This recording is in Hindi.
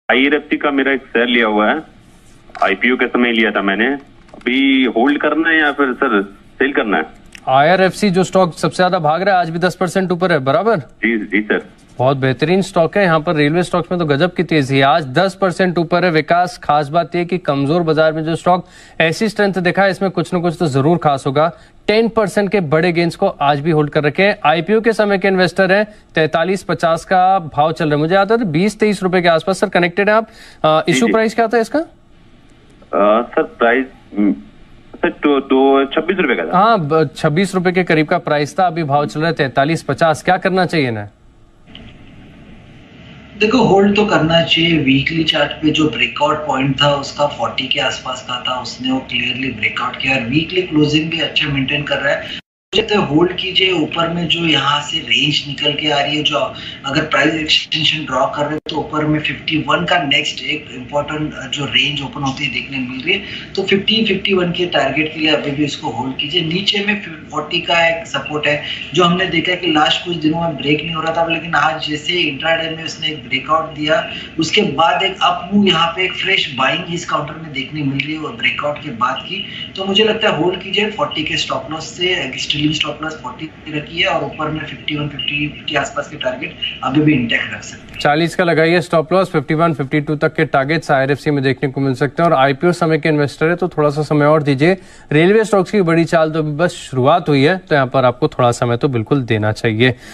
IRFC का मेरा एक शेयर लिया हुआ है, IPO के समय लिया था मैंने। अभी होल्ड करना है या फिर सर सेल करना है? IRFC जो स्टॉक सबसे ज्यादा भाग रहा है, आज भी 10% ऊपर है, बराबर? जी जी सर, बहुत बेहतरीन स्टॉक है। यहाँ पर रेलवे स्टॉक्स में तो गजब की तेजी है, आज 10% ऊपर है। विकास, खास बात यह कि कमजोर बाजार में जो स्टॉक ऐसी स्ट्रेंथ दिखा है, इसमें कुछ न कुछ तो जरूर खास होगा। 10% के बड़े गेंस को आज भी होल्ड कर रखे हैं। IPO के समय के इन्वेस्टर हैं, 43.50 का भाव चल रहा है। मुझे आता है 20-23 रुपए के आसपास। सर कनेक्टेड है आप? इशू प्राइस क्या था इसका? सर प्राइस तो 26 रुपए का था। हाँ, 26 रुपए के करीब का प्राइस था, अभी भाव चल रहा है 43.50। क्या करना चाहिए ना? देखो, होल्ड तो करना चाहिए। वीकली चार्ट पे जो ब्रेकआउट पॉइंट था उसका 40 के आसपास का था, उसने वो क्लियरली ब्रेकआउट किया और वीकली क्लोजिंग भी अच्छा मेंटेन कर रहा है। तो होल्ड कीजिए। ऊपर में जो यहाँ से रेंज निकल के आ रही है, जो अगर प्राइस एक्सटेंशन ड्रॉ कर रहे हैं तो ऊपर में 51 का नेक्स्ट एक इम्पोर्टेंट जो रेंज ओपन होती है देखने मिल रही है, तो 50-51 के टारगेट के लिए अभी भी इसको होल्ड कीजिए। नीचे में 40 का एक सपोर्ट है जो हमने देखा कि लास्ट कुछ दिनों में ब्रेक नहीं हो रहा था, लेकिन आज जैसे इंट्राडे में उसने एक ब्रेकआउट दिया, उसके बाद एक अप मूव यहाँ पे एक फ्रेश बाइंग इस काउंटर में देखने मिल रही है और ब्रेकआउट के बाद की। तो मुझे लगता है होल्ड कीजिए। 40 के स्टॉप लॉस से स्टॉप लॉस 40 रखी है और ऊपर में 51-50 के आसपास के टारगेट अभी भी इंटैक्ट रख सकते हैं। 40 का लगाइए स्टॉप लॉस। 51-52 तक के टारगेट्स IRFC में देखने को मिल सकते हैं। और IPO समय के इन्वेस्टर है तो थोड़ा सा समय और दीजिए। रेलवे स्टॉक्स की बड़ी चाल तो बस शुरुआत हुई है, तो यहाँ पर आपको थोड़ा समय तो बिल्कुल देना चाहिए।